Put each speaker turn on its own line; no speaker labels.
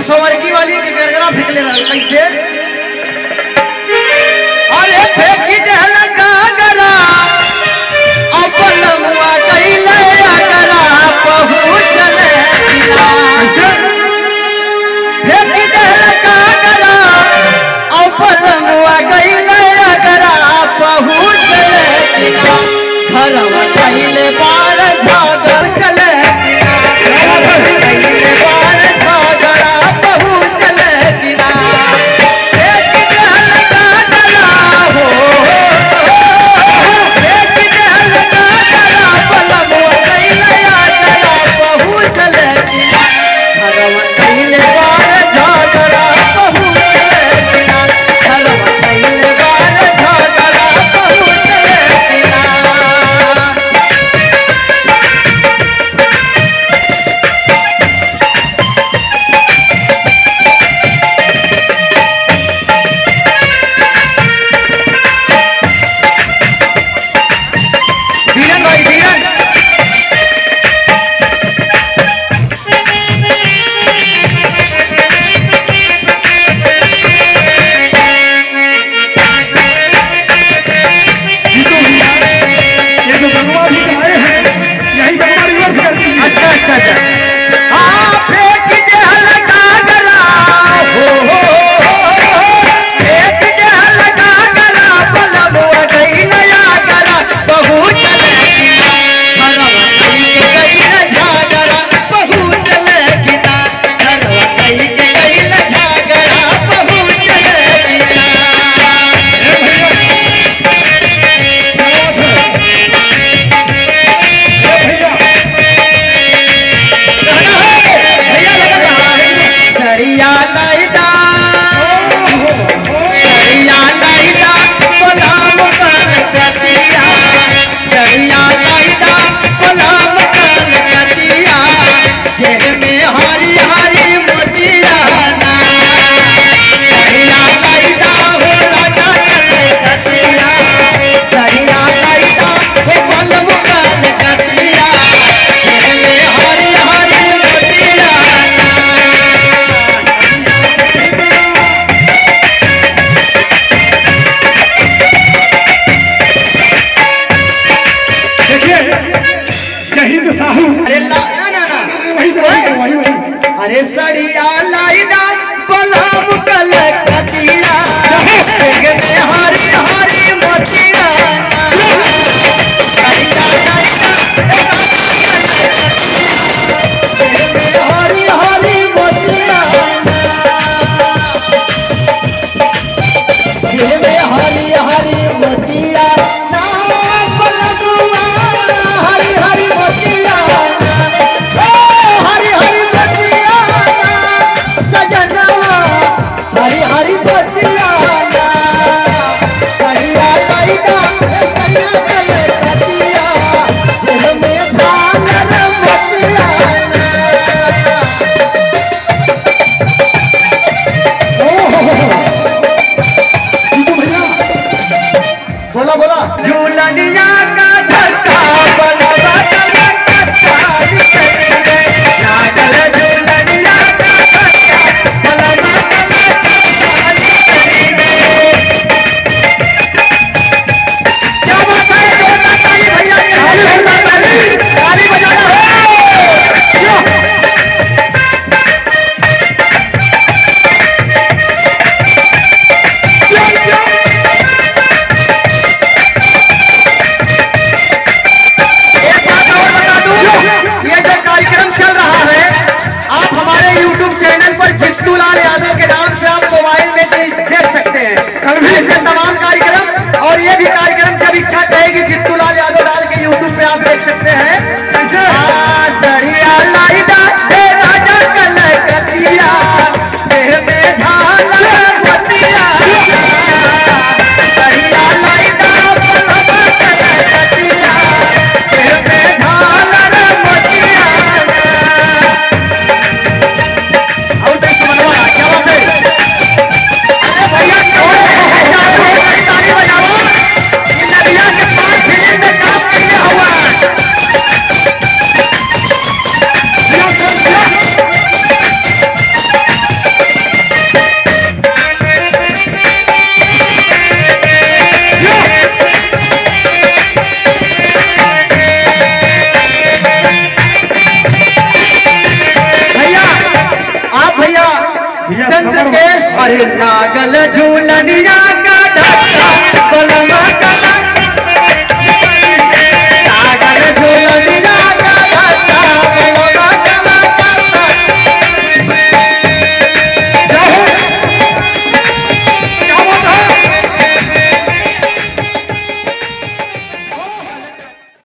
सवरकी वाली के गरगरा फेंक ले रहा कैसे अरे फेंकी देहल गागरा अपन मुआ कइले अगरा पहुंचले फेंकी देहल गागरा अपन मुआ कइले अगरा पहुंचले घरवा कइले बार झागर चले कइले बार झागरा पहुंचले बिना एक देहल गागरा हो एक देहल गागरा पलमुआ कइले अगरा पहुंचले बिना घरवा कइले बार झागरा पहुंचले बिना घरवा कइले बार झागरा पहुंचले बिना बीरन भाई बीरन
ये जो भगवान जी आए हैं यही भगवान रिवर्स करती है।
अच्छा अच्छा अच्छा हाँ फेंक देहल गागरा हो फेंक देहल गागरा पलमुआ कइले अगरा पहुंचले किना घरवा कइले झागरा पहुंचले किना घरवा कइले झागरा पहुंचले किना सरिया लाइदा सरिया लाइदा गुलाम कान कतिया सरिया लाइदा गुलाम कान कतिया जेब में हरी हरी मोतिया ना सरिया लाइदा हो राजा चले कतिया सरिया लाइदा हो गुलाम कान कतिया जेब में हरी हरी मोतिया
देखिए जय हिंद साहू
अरे ना ना ना
वही
अरे सड़िया लाइना बलम कल कतिया एक में हरी हरी मोतिया सड़िया लाइना हरी हरी मोतिया दिल में हरी हरी मोतिया ना बलमुआ हरी हरी मोतिया हरी हरी मोतिया चंद्रकेश अरे लागल झूलनिया का ढक्का बलमा